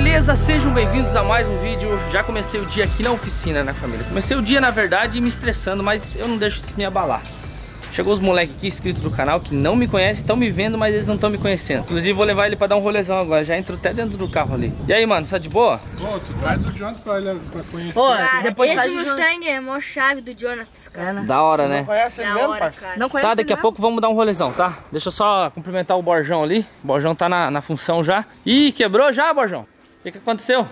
beleza? Sejam bem-vindos a mais um vídeo. Já comecei o dia aqui na oficina, né, família? Comecei o dia, na verdade, me estressando, mas eu não deixo isso me abalar. Chegou os moleques aqui inscritos do canal que não me conhecem, estão me vendo, mas eles não estão me conhecendo. Inclusive vou levar ele pra dar um rolezão agora, já entro até dentro do carro ali. E aí, mano, tá de boa? Pô, tu traz o Jonathan pra conhecer. Pô, Depois esse Mustang é a maior chave do Jonathan, cara. Da hora, né? Não conhece ele Da mesmo, hora, parceiro? cara. Não conhece Tá, daqui a pouco vamos dar um rolezão, tá? Deixa eu só cumprimentar o Borjão ali. O Borjão tá na função já. Ih, quebrou já, Borjão? O que aconteceu?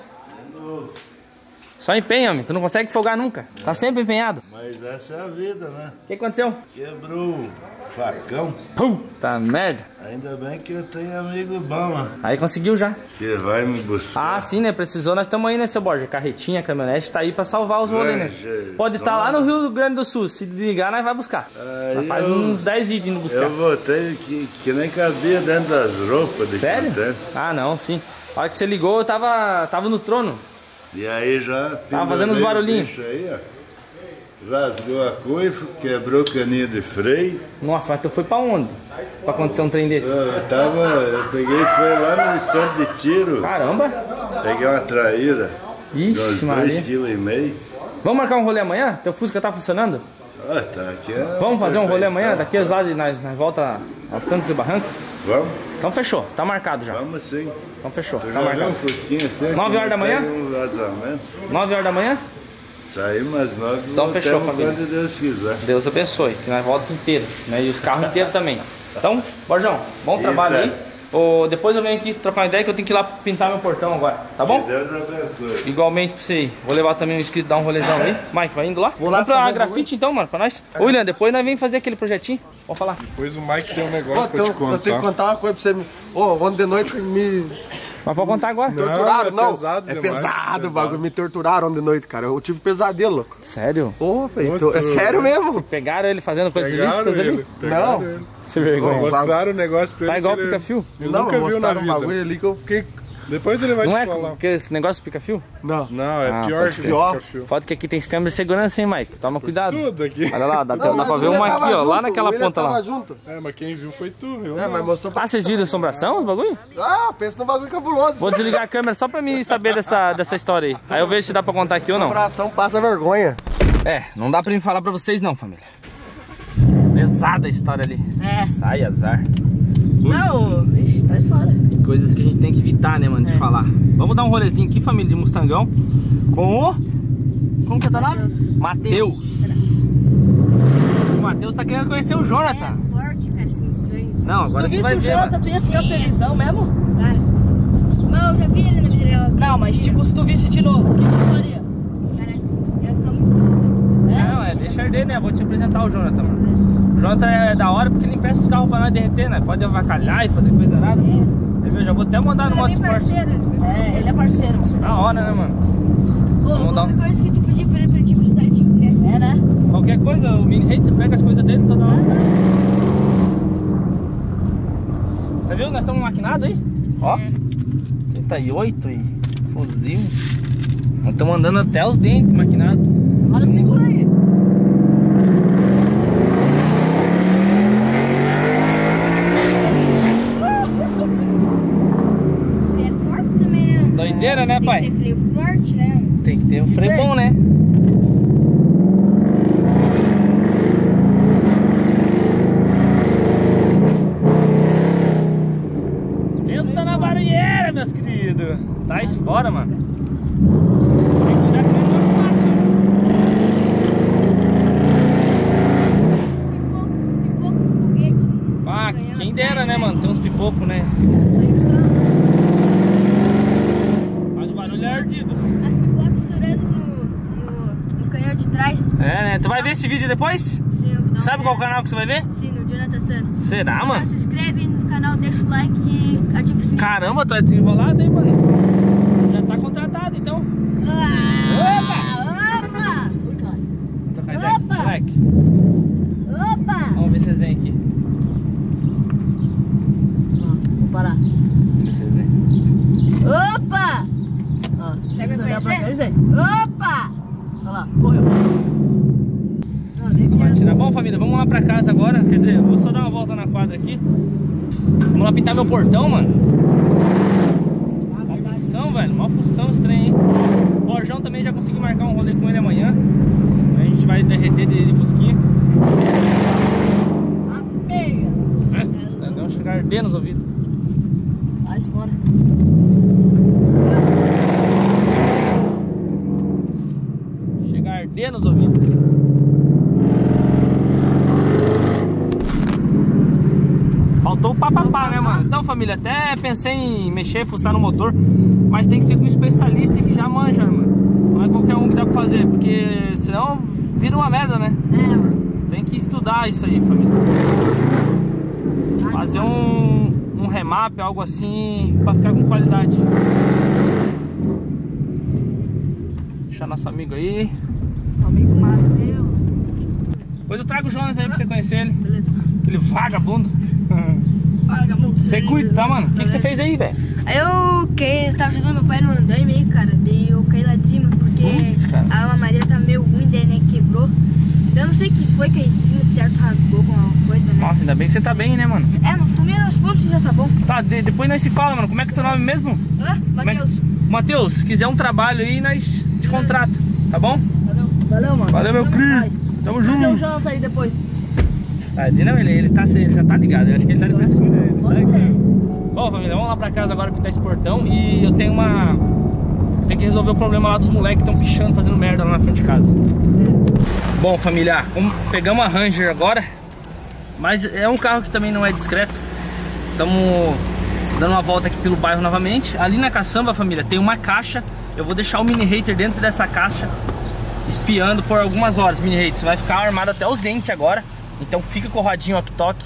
Só empenha, homem. Tu não consegue folgar nunca. Tá sempre empenhado. Mas essa é a vida, né? O que aconteceu? Quebrou o facão. Puta merda. Ainda bem que eu tenho amigo bom, né? Aí conseguiu já. Que vai me buscar. Ah, sim, né? Precisou, nós estamos aí, né, seu Borja? Carretinha, caminhonete, tá aí pra salvar os rolês, né? gente, Pode estar lá no Rio Grande do Sul. Se desligar, nós vai buscar. Nós faz uns 10 vídeos indo buscar. Eu voltei que nem cabia dentro das roupas de Sério? contente. Ah, não, sim. A hora que você ligou, eu tava no trono. E aí já... Tava fazendo uns barulhinhos. Aí, ó. Rasgou a coifa, quebrou o caninho de freio. Nossa, mas tu foi pra onde? Pra acontecer um trem desse? Eu peguei e fui lá no estande de tiro. Caramba! Peguei uma traíra. De uns Ixi, Maria. 2,5 kg. Vamos marcar um rolê amanhã? Teu Fusca tá funcionando? Ah, tá aqui. Vamos fazer um rolê amanhã? perfeição. Daqueles lá de nós volta aos Trancos e Barrancos? Vamos? Então fechou, tá marcado já. Vamos sim. Então fechou, Tu tá já viu marcado. um fusquinha assim? 9 horas da manhã? Tem um vazamento. 9 horas da manhã? Saímos às 9 h. Então fechou, família. Quando Deus quiser. Deus abençoe, que nós voltamos inteiro, né? E os carros inteiros também. Então, Borjão, bom trabalho aí. Depois eu venho aqui trocar uma ideia que eu tenho que ir lá pintar meu portão agora, tá bom? Que Deus abençoe. Igualmente pra você aí. Vou levar também um inscrito dar um rolezão aí. Mike, vai indo lá? Vou lá Vamos pra fazer grafite então, mano, pra nós. Ô, William, depois nós vem fazer aquele projetinho. Vamos falar. Depois o Mike tem um negócio Ô, pra te eu tenho que contar. contar uma coisa pra você. Ô, ontem de noite me Mas pode contar agora. torturaram, é não. pesado É demais, pesado o pesado. bagulho. Me torturaram ontem de noite, cara. Eu tive pesadelo, louco. Sério? Ô, velho. Mostrou. É sério mesmo? Pegaram ele fazendo coisas Pegaram ilícitas ali? ele. Pegaram Não. ele. Se vergonha. Mostraram o negócio pra ele. Tá igual que ele- pica-fio? Ele Não, nunca viu na mostraram um vida. bagulho ali que eu fiquei... Depois ele vai Não te é falar. porque esse negócio de pica-fio? Não. Não, é Ah, pior pode que crer. pica-fio. Foda que aqui tem câmera de segurança, hein, Mike? Toma cuidado. Tudo aqui. Olha lá, dá Não, pra mas ver o uma William aqui, tava ó, lá junto, naquela o William ponta lá. tava junto. É, mas quem viu foi tu, viu? É, mas mostrou pra... Ah, vocês viram assombração, os bagulho? Ah, pensa num bagulho cabuloso. Vou desligar a câmera só pra mim saber dessa história aí. Aí eu vejo se dá pra contar aqui ou não. Coração passa vergonha. É, não dá pra me falar pra vocês não, família. Pesada a história ali. É. Sai, azar. Não, ixi, tá fora. Tem coisas que a gente tem que evitar, né, mano, de falar. Vamos dar um rolezinho aqui, família, de Mustangão. Com o Como que é o teu nome? Matheus. O Matheus tá querendo conhecer o Jonathan. É forte, cara, esse Mustang. Não, agora você vai ver, mano. tu ia ficar felizão mesmo? Cara. Não, eu já vi ele na vida real. Não, mas tipo, se tu visse de novo, o que tu faria? Cara, eu ia ficar muito felizão. Não, deixa arder, né? Vou te apresentar o Jonathan, mano. O Jonathan é da hora porque ele empresta os carros pra nós derreter, né? Pode avacalhar e fazer coisa nada. Eu já vou até mandar no Ele é modo bem esporte. parceiro, ele é bem parceiro. Ele é parceiro. Da hora, né, mano? Ô, Vamos dar um- qualquer coisa que tu pedir pra ele te emprestar, ele te empresta. É, né? Qualquer coisa, o mini hater pega as coisas dele toda hora. Você viu? Nós estamos maquinados aí. Ó. 38 e fuzil. Nós estamos andando até os dentes maquinados. Olha, segura aí. Ele é forte também, né? Doideira, né, pai? Tem que ter freio forte, né? Tem que ter um freio bom, né? Pensa na barreira, meus queridos. Tá fora, mano. Tem que cuidar com o negócio. Pipoco no foguete. Ah, quem dera, né, mano? Tem uns pipocos, né? Mas o barulho é ardido. As pipocas estourando no canhão de trás. É, né? Tu vai ver esse vídeo depois? Sim, eu vou dar Sabe uma qual olhada. canal que tu vai ver? Sim, no Jonathan Santos. Será, mano? Se inscreve aí no canal, deixa o like e ativa o sininho. Caramba, tu é desenrolado, hein, mano? Já tá contratado, então. Opa! Vou trocar ideia com esse Opa! moleque. Opa! Vamos ver se vocês vêm aqui. Vou parar. Vamos ver se vocês vêm. Opa! Ó, Quer chega me a olhar pra cá, conhecer? aí. Opa! Olha lá, correu. Vai tirar. Bom, família, vamos lá pra casa agora. Quer dizer, eu vou só dar uma volta na quadra aqui. Vamos lá pintar meu portão, mano. Mó função, velho. Mó arder nos ouvidos. Faltou o papapá, né, mano? Então, família, até pensei em mexer, fuçar no motor, mas tem que ser com um especialista que já manja, mano. Não é qualquer um que dá pra fazer, porque senão vira uma merda, né? mano. Tem que estudar isso aí, família. Fazer um remap, algo assim, pra ficar com qualidade. Deixar nosso amigo aí. Nosso amigo Matheus. Depois eu trago o Jonas aí pra você conhecer ele. Beleza. Aquele vagabundo. Vagabundo. Você cuida, tá, mano? O que você fez aí, velho? Aí eu tava ajudando meu pai no andaime aí, cara. Daí eu caí lá de cima porque Putz, cara. a madeira tá meio ruim, daí né, quebrou. Eu não sei o que foi que aí em cima de certo rasgou alguma coisa, né? Nossa, ainda bem que você tá bem, né, mano? Não tomei aos pontos e já tá bom. Tá, depois nós se fala, mano. Como é que é teu nome mesmo? Hã? Matheus. Matheus, se quiser um trabalho aí, nós te contrata, tá bom? Valeu. Valeu, mano. Valeu, meu querido. Tamo Fazer um junto. jantar aí depois. Não, ele já tá ligado. Eu acho que ele tá de frescura. Ele Pode sabe que ser. Bom, família, vamos lá pra casa agora pintar esse portão. E eu tenho que resolver o problema lá dos moleques que estão pichando, fazendo merda lá na frente de casa. Bom, família, pegamos a Ranger agora. Mas é um carro que também não é discreto. Estamos dando uma volta aqui pelo bairro novamente. Ali na caçamba, família, tem uma caixa. Eu vou deixar o mini hater dentro dessa caixa, espiando por algumas horas. Mini hater, você vai ficar armado até os dentes agora. Então fica com o radinho walkie-talkie.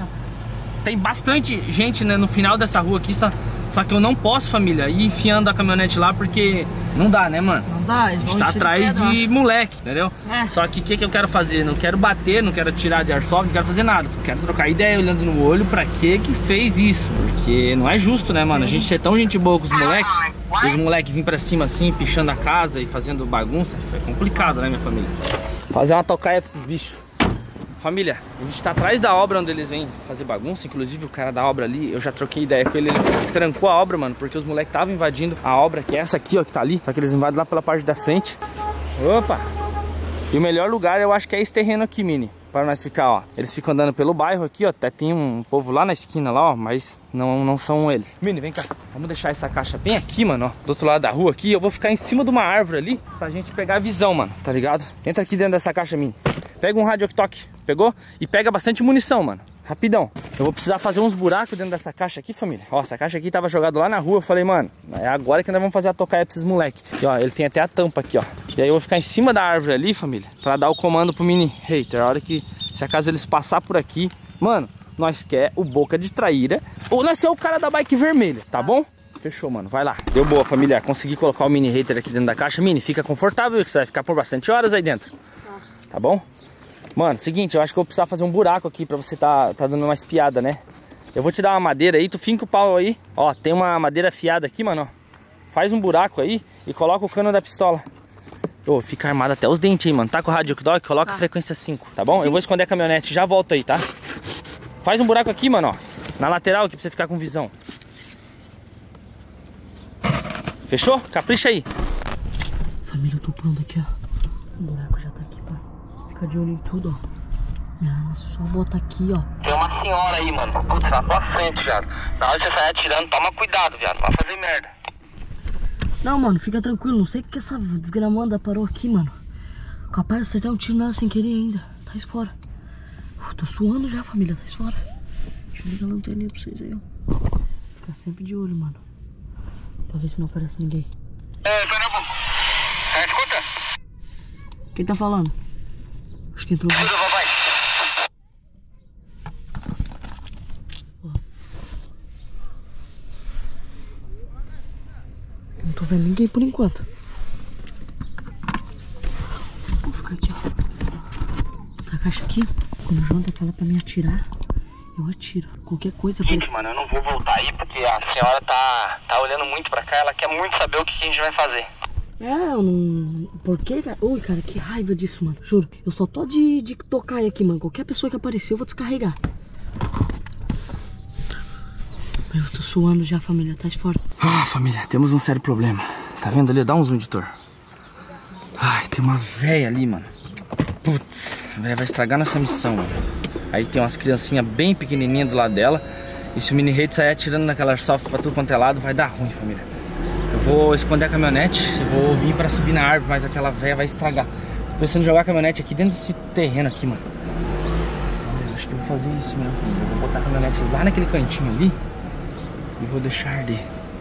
Tem bastante gente, né, no final dessa rua aqui, só que eu não posso, família, ir enfiando a caminhonete lá porque não dá, né, mano? Não dá, eles A vão gente tá encher atrás pedra. de moleque, entendeu? É. Só que o que eu quero fazer? Não quero bater, não quero tirar de airsoft, não quero fazer nada. Quero trocar ideia olhando no olho pra que fez isso. Porque não é justo, né, mano? A gente ser tão gente boa com os moleques, e os moleques virem pra cima assim, pichando a casa e fazendo bagunça, é complicado, né, minha família? Fazer uma tocaia pra esses bichos. Família, a gente tá atrás da obra onde eles vêm fazer bagunça. Inclusive o cara da obra ali, eu já troquei ideia com ele. Ele trancou a obra, mano, porque os moleques estavam invadindo a obra, que é essa aqui, ó, que tá ali. Só que eles invadem lá pela parte da frente. Opa! E o melhor lugar eu acho que é esse terreno aqui, Mini, para nós ficar, ó. Eles ficam andando pelo bairro aqui, ó. Até tem um povo lá na esquina lá, ó, mas não são eles. Mini, vem cá. Vamos deixar essa caixa bem aqui, mano, ó, do outro lado da rua aqui. Eu vou ficar em cima de uma árvore ali pra gente pegar a visão, mano, tá ligado? Entra aqui dentro dessa caixa, Mini. Pega um rádio walkie-talkie, pegou? E pega bastante munição, mano. Rapidão. Eu vou precisar fazer uns buracos dentro dessa caixa aqui, família. Ó, essa caixa aqui tava jogada lá na rua. Eu falei, mano, é agora que nós vamos fazer a tocaia pra esses moleques. E ó, ele tem até a tampa aqui, ó. E aí eu vou ficar em cima da árvore ali, família, pra dar o comando pro mini hater. A hora que, se acaso eles passar por aqui, mano, nós quer o boca de traíra ou nós é o cara da bike vermelha, tá bom? Fechou, mano, vai lá. Deu boa, família. Consegui colocar o mini hater aqui dentro da caixa. Mini, fica confortável que você vai ficar por bastante horas aí dentro. Tá bom? Mano, seguinte, eu acho que eu vou precisar fazer um buraco aqui pra você tá dando uma espiada, né? Eu vou te dar uma madeira aí, tu finca o pau aí. Ó, tem uma madeira afiada aqui, mano, ó. Faz um buraco aí e coloca o cano da pistola. Ô, fica armado até os dentes aí, mano. Tá com o rádio walkie-talkie, coloca a frequência 5, tá bom? Eu vou esconder a caminhonete, já volto aí, tá? Faz um buraco aqui, mano, ó. Na lateral aqui pra você ficar com visão. Fechou? Capricha aí. Família, eu tô pronto aqui, ó. O buraco já tá aqui, pá. Fica de olho em tudo, ó. Minha arma só bota aqui, ó. Tem uma senhora aí, mano. Putz, na tua frente, viado. Na hora que você sair atirando, toma cuidado, viado. Não vai fazer merda. Não, mano, fica tranquilo. Não sei porque essa desgramanda parou aqui, mano. Capaz de acertar um tiro nela sem querer ainda. Tá fora. Tô suando já, família. Tá fora. Deixa eu ligar a lanterninha pra vocês aí, ó. Fica sempre de olho, mano. Pra ver se não aparece ninguém. Escuta. Quem tá falando? Acho que entrou. Escuta, papai. Não tô vendo ninguém por enquanto. Vou ficar aqui, ó. Tá a caixa aqui. Quando o Jonathan fala pra mim atirar, eu atiro. Qualquer coisa. Gente, mano, eu não vou voltar aí porque a senhora tá olhando muito pra cá. Ela quer muito saber o que a gente vai fazer. Eu não... Por quê, cara? Ui, cara, que raiva disso, mano. Juro. Eu só tô de tocar aqui, mano. Qualquer pessoa que aparecer, eu vou descarregar. Eu tô suando já, família. Tá forte. Ah, família, temos um sério problema. Tá vendo ali? Dá um zoom, editor. Ai, tem uma véia ali, mano. Putz, a véia vai estragar nossa missão, mano. Aí tem umas criancinhas bem pequenininhas do lado dela. E se o mini hate sair atirando naquela airsoft pra tudo quanto é lado, vai dar ruim, família. Eu vou esconder a caminhonete, eu vou vir pra subir na árvore, mas aquela véia vai estragar Tô pensando em jogar a caminhonete aqui dentro desse terreno aqui, mano. Eu acho que eu vou fazer isso mesmo, família. Eu vou botar a caminhonete lá naquele cantinho ali e vou deixar arder.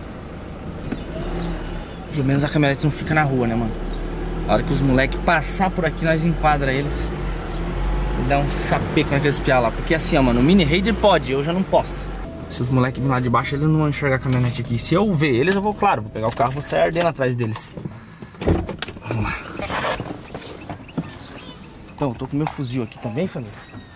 Pelo menos a caminhonete não fica na rua, né, mano? A hora que os moleques passar por aqui, nós enquadra eles e dá um sapeco naqueles piá lá. Porque assim, ó, mano, o Mini Raider pode, eu já não posso. Se os moleques virem lá de baixo, eles não vão enxergar a caminhonete aqui. Se eu ver eles, eu vou, claro, vou pegar o carro e vou sair ardendo atrás deles. Vamos lá. Então, eu tô com meu fuzil aqui também, família.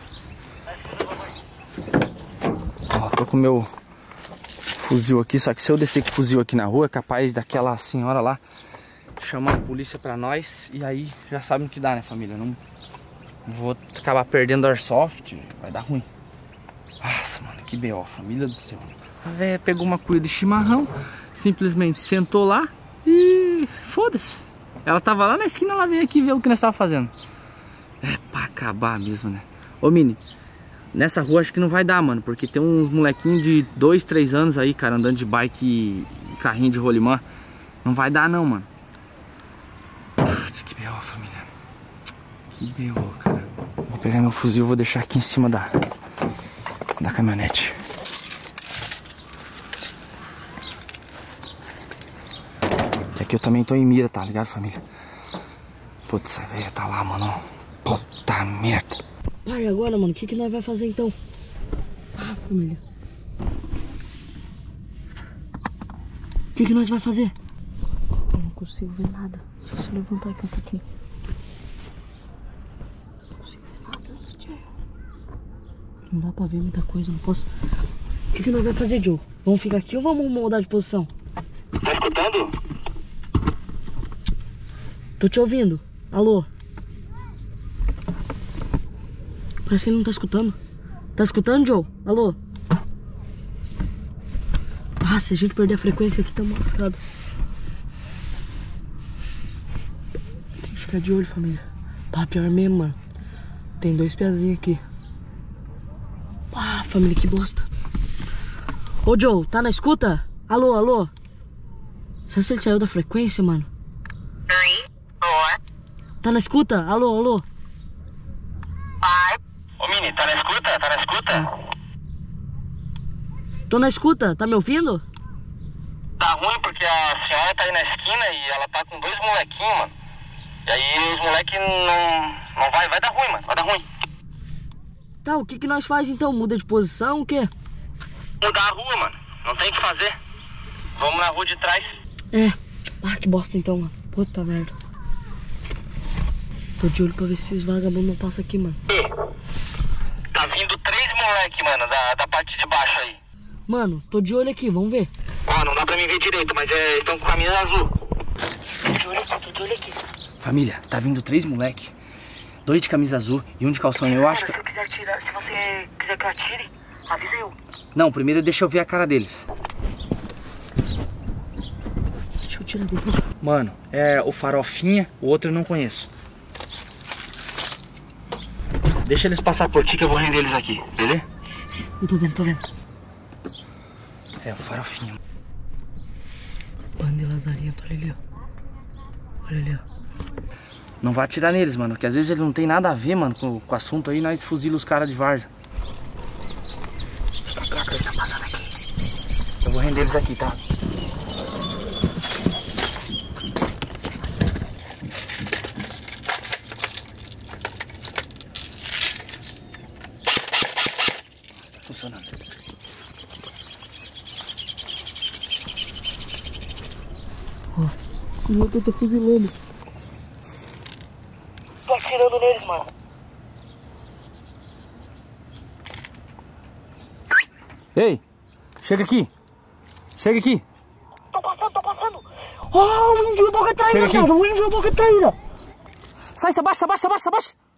Ó, tô com meu fuzil aqui, só que se eu descer com o fuzil aqui na rua, é capaz daquela senhora lá chamar a polícia pra nós. E aí, já sabem o que dá, né, família? Não vou acabar perdendo airsoft, vai dar ruim. Nossa, mano, que B.O., família do céu. A véia pegou uma cuia de chimarrão, simplesmente sentou lá e foda-se. Ela tava lá na esquina, ela veio aqui ver o que nós tava fazendo. É pra acabar mesmo, né? Ô, Mini, nessa rua acho que não vai dar, mano, porque tem uns molequinhos de 2, 3 anos aí, cara, andando de bike e carrinho de rolimã. Não vai dar não, mano. Putz, que B.O., família. Que B.O., cara. Vou pegar meu fuzil e vou deixar aqui em cima da caminhonete. Que aqui eu também tô em mira, tá ligado, família? Putz, essa velha tá lá, mano. Puta merda. Pai, agora, mano, o que nós vai fazer então? Ah, família. O que nós vai fazer? Eu não consigo ver nada. Deixa eu levantar aqui um pouquinho. Não consigo ver nada desse dia. Não dá pra ver muita coisa, não posso. O que nós vai fazer, Joe? Vamos ficar aqui ou vamos mudar de posição? Tá escutando? Tô te ouvindo. Alô? Parece que ele não tá escutando. Tá escutando, Joe? Alô? Ah, se a gente perder a frequência aqui, tá lascado. Tem que ficar de olho, família. Tá pior mesmo, mano. Tem 2 piazinhos aqui. Ah, família, que bosta. Ô, Joe, tá na escuta? Alô, alô? Será que ele saiu da frequência, mano? Tá na escuta? Alô, alô? Ô, Mini, tá na escuta? Tá na escuta? Tô na escuta, tá me ouvindo? Tá ruim porque a senhora tá aí na esquina e ela tá com 2 molequinhos, mano. E aí os moleques não vai dar ruim, mano. Vai dar ruim. Tá, o que nós faz então? Muda de posição, o quê? Mudar a rua, mano. Não tem o que fazer. Vamos na rua de trás. É. Ah, que bosta então, mano. Puta merda. Tô de olho pra ver se esses vagabundos não passam aqui, mano. Tá vindo 3 moleques, mano, da parte de baixo aí. Mano, tô de olho aqui, vamos ver. Ó, não dá pra me ver direito, mas estão com camisa azul. Tô de olho aqui. Família, tá vindo 3 moleque. 2 de camisa azul e 1 de calção. Eu acho que... Se você quiser que eu atire, avisa eu. Não, primeiro deixa eu ver a cara deles. Deixa eu tirar dele. Mano, é o Farofinha, o outro eu não conheço. Deixa eles passar por ti que eu vou render eles aqui, beleza? Eu tô vendo, tô vendo. É o Farofinha. Bando de lazarento, olha ali, ó. Olha ali, ó. Não vai atirar neles, mano, porque às vezes ele não tem nada a ver, mano, com o assunto aí, nós fuzila os caras de várzea. Fica quieto, eles tá passando aqui. Eu vou render eles aqui, tá? Nossa, tá funcionando. Ó, o outro tá fuzilando. Tô atirando neles, mano. Ei, chega aqui. Chega aqui. Tô passando. Oh, o índio é boca traíra, Chega aqui. cara. O índio é boca traíra. Sai, abaixa.